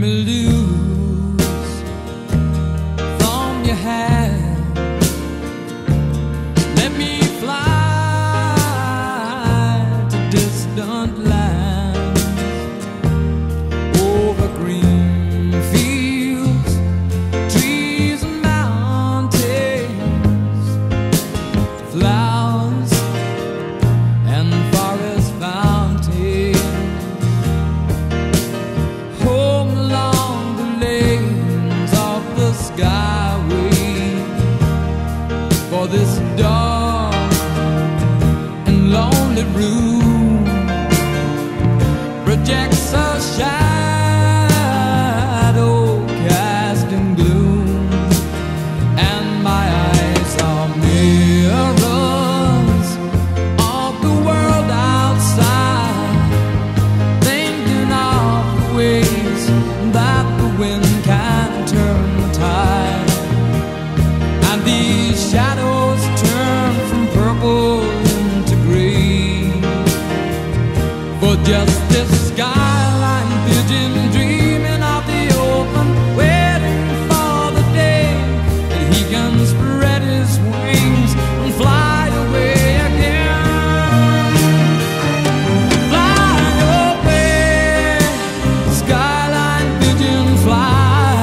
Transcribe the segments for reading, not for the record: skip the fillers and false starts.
me loose from your hand. Let me fly to distant lands, over green fields, trees and mountains, flowers and forest fountains. Home along the lanes of the skyway, for this dark and lonely room projects a shadow casting gloom, and my eyes are mirrors of the world outside, thinking of the ways that the wind can turn the tide. And these shadows turn from purple into green, for just this skyline pigeon dreaming of the open, waiting for the day that he can spread his wings and fly away again. Fly away, skyline pigeon, fly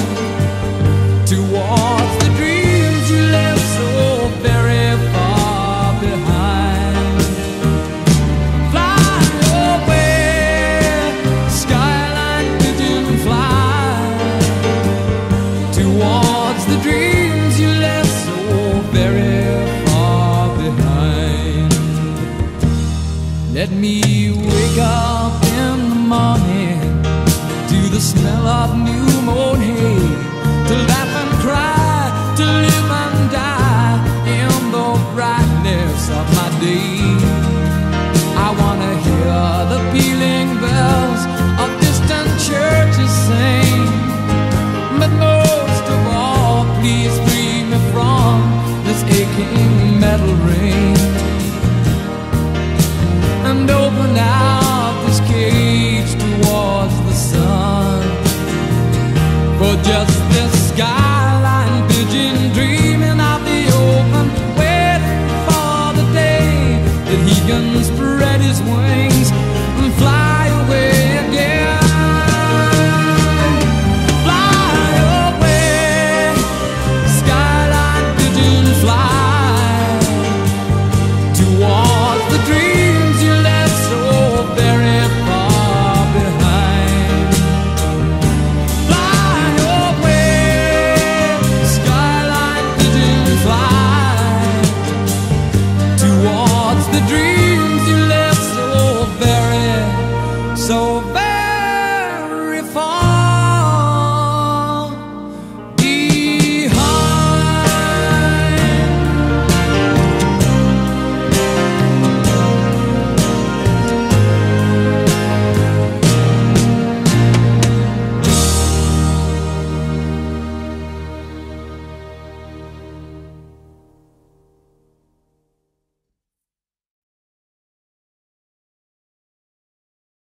towards the dreams you left so very far behind. Fly away, skyline pigeon, fly towards the dreams you left so very far behind. Let me wake up in the morning to the smell of new mown hay, to laugh